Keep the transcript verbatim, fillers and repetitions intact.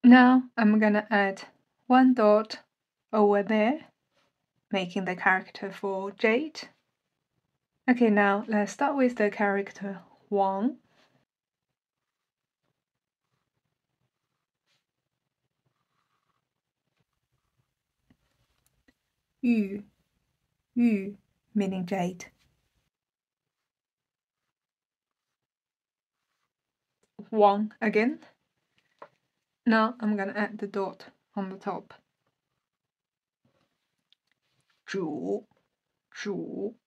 Now I'm gonna add one dot over there, making the character for jade. Okay, now let's start with the character Wang. Yu, Yu, meaning jade. Wang again. Now I'm gonna add the dot on the top. 主, 主.